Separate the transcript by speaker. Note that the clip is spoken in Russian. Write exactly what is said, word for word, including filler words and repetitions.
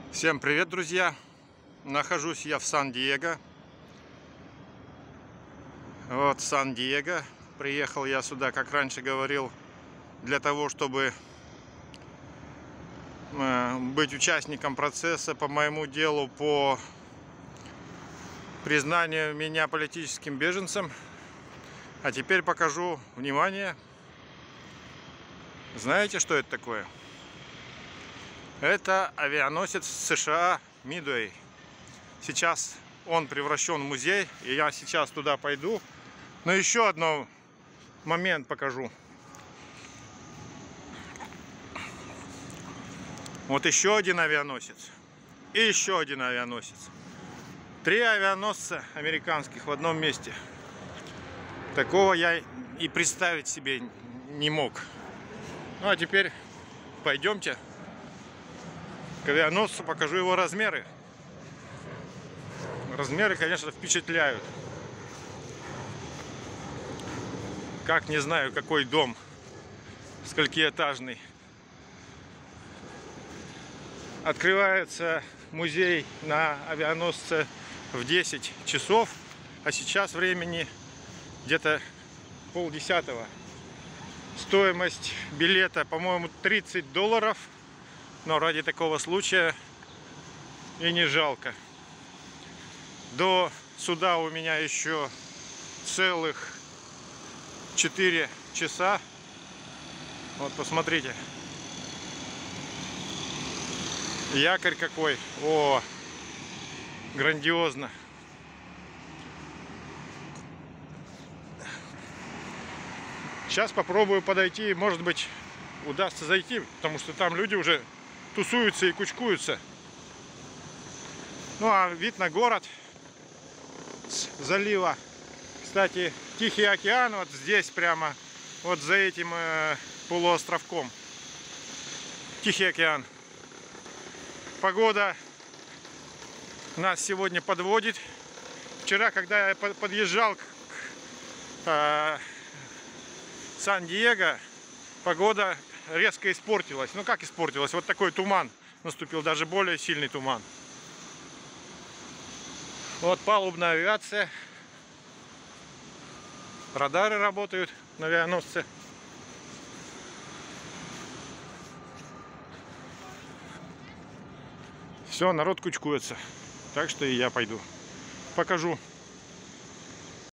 Speaker 1: Всем привет, друзья! Нахожусь я в Сан-Диего. Вот Сан-Диего. Приехал я сюда, как раньше говорил, для того, чтобы быть участником процесса по моему делу по признанию меня политическим беженцем. А теперь покажу, внимание, знаете, что это такое? Это авианосец США Midway. Сейчас он превращен в музей, и я сейчас туда пойду. Но еще один момент покажу. Вот еще один авианосец. И еще один авианосец. Три авианосца американских в одном месте. Такого я и представить себе не мог. Ну а теперь пойдемте к авианосцу, покажу его размеры. Размеры, конечно, впечатляют. Как, не знаю, какой дом, сколькиэтажный. Открывается музей на авианосце в десять часов, а сейчас времени где-то полдесятого. Стоимость билета, по-моему, тридцать долларов. Но ради такого случая и не жалко. До суда у меня еще целых четыре часа. Вот посмотрите. Якорь какой. О, грандиозно. Сейчас попробую подойти. Может быть, удастся зайти, потому что там люди уже тусуются и кучкуются. Ну а вид на город с залива. Кстати, Тихий океан вот здесь прямо, вот за этим э, полуостровком. Тихий океан. Погода нас сегодня подводит. Вчера, когда я подъезжал к э, Сан-Диего, погода резко испортилась. Ну как испортилась? Вот такой туман наступил, даже более сильный туман. Вот палубная авиация. Радары работают на авианосце. Все, народ кучкуется. Так что и я пойду. Покажу.